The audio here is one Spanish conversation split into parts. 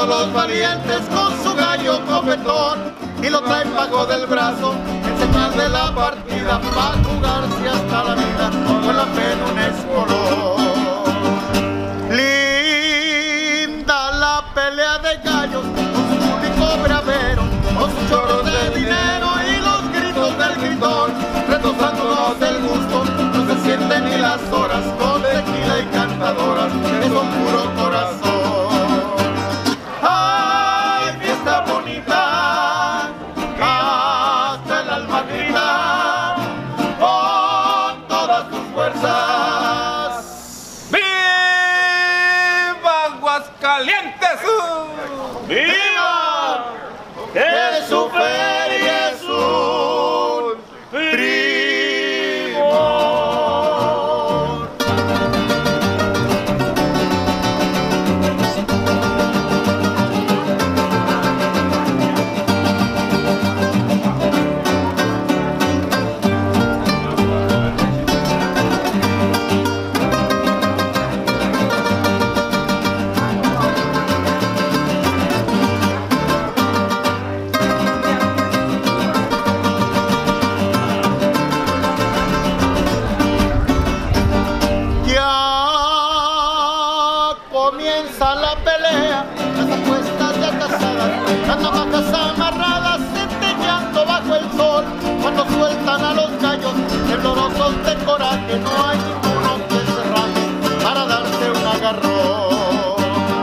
todos los valientes con su gallo copetón y lo traen bajo del brazo en señal de la partida para jugarse hasta la vida con la fe en un espolón. Linda la pelea de gallos con su público bravero, con sus chorros de dinero y los gritos del gritón, retozándonos el gusto, no se sienten ni las horas con tequila y cantadoras que son puro corazón. ¡Ay, fiesta bonita! Hasta el alma grita con todas tus fuerzas. ¡Viva Aguascalientes! ¡Viva! Que su feria es un primo. Comienza la pelea, las apuestas ya casadas, las navajas amarradas, centelleando bajo el sol. Cuando sueltan a los gallos, temblorosos de coraje, no hay ninguno que se raje para darse un agarrón.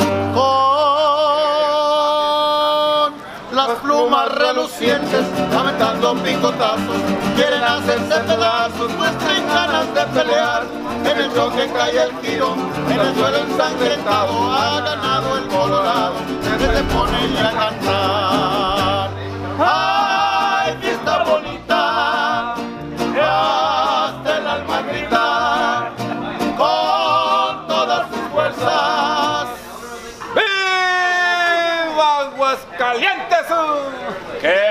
Con las plumas relucientes, aventando picotazos, quieren hacerse pedazos, muestren ganas de pelear. En el choque cae el tiro, en el suelo ensangrentado, ha ganado el Colorado, se pone ya a cantar. ¡Ay, fiesta bonita! Hasta el alma grita con todas sus fuerzas. ¡Viva Aguascalientes! ¡Que